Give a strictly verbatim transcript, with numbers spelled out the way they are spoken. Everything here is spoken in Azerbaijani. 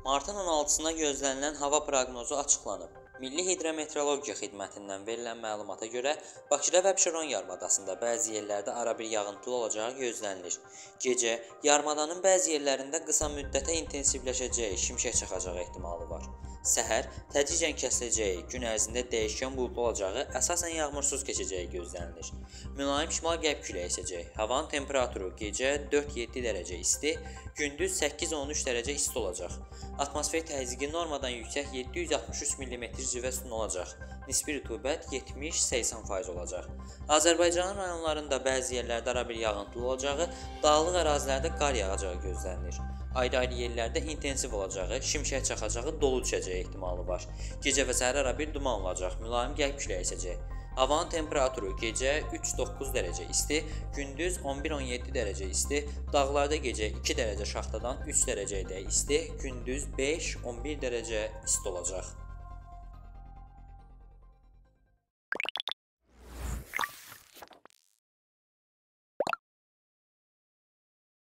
Martın on altısına gözlənilən hava proqnozu açıqlanıb. Milli Hidrometeorologiya Xidmətindən verilən məlumata görə, Bakıda və Abşeron yarımadasında bəzi yerlərdə arabir yağıntılı olacağı gözlənilir. Gecə yarımadanın bəzi yerlərində qısa müddətə intensivləşəcəyi, şimşək çaxacağı ehtimalı var. Səhər tədricən kəsiləcəyi, gün ərzində dəyişkən buludlu olacağı, əsasən yağmursuz keçəcəyi gözlənilir. Mülayim şimal-qərb küləyi əsəcək. Havanın temperaturu gecə dörd yeddi dərəcə isti, gündüz səkkiz on üç dərəcə isti olacaq. Atmosfer təzyiqi normadan yüksək yeddi yüz altmış üç millimetr civə sütun olacaq. Nisbi rütubət yetmiş səksən faiz olacaq. Azərbaycanın rayonlarında bəzi yerlərdə arabir yağıntılı olacağı, dağlıq ərazilərdə qar yağacağı gözlənilir. Ayrı-ayrı yerlərdə intensiv olacağı, şimşək çaxacağı, dolu düşəcəyi ehtimalı var. Gecə və səhər arabir duman olacaq, mülayim qərb küləyi əsəcək. Havanın temperaturu gecə üç doqquz dərəcə isti, gündüz on bir on yeddi dərəcə isti, dağlarda gecə iki dərəcə şaxtadan üç dərəcəyə isti, gündüz beş on bir dərəcə isti olacaq.